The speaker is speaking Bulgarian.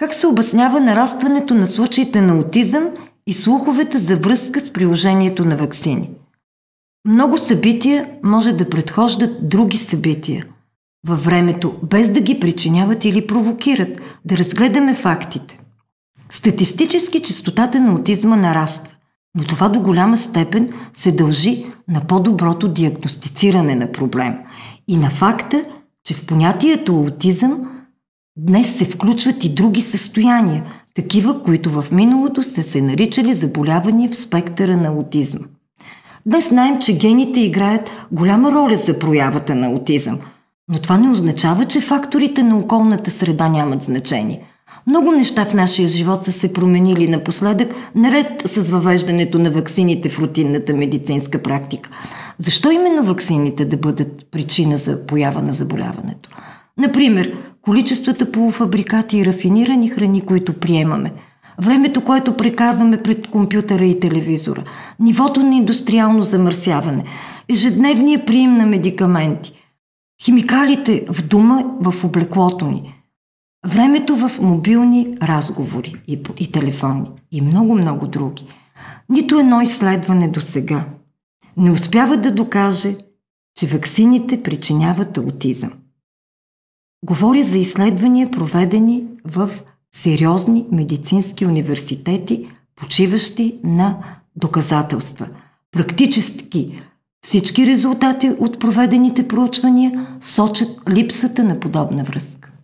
Как се обяснява нарастването на случаите на аутизъм и слуховете за връзка с приложението на ваксини? Много събития може да предхождат други събития във времето, без да ги причиняват или провокират. Да разгледаме фактите. Статистически честотата на аутизма нараства, но това до голяма степен се дължи на по-доброто диагностициране на проблем и на факта, че в понятието аутизъм днес се включват и други състояния, такива, които в миналото са се наричали заболявания в спектъра на аутизма. Днес знаем, че гените играят голяма роля за проявата на аутизъм, но това не означава, че факторите на околната среда нямат значение. Много неща в нашия живот са се променили напоследък, наред с въвеждането на ваксините в рутинната медицинска практика. Защо именно ваксините да бъдат причина за поява на заболяването? Например, количествата полуфабрикати и рафинирани храни, които приемаме, времето, което прекарваме пред компютъра и телевизора, нивото на индустриално замърсяване, ежедневния прием на медикаменти, химикалите в дома, в облеклото ни, времето в мобилни разговори и телефони и много други. Нито едно изследване досега не успява да докаже, че ваксините причиняват аутизъм. Говоря за изследвания, проведени в сериозни медицински университети, почиващи на доказателства. Практически всички резултати от проведените проучвания сочат липсата на подобна връзка.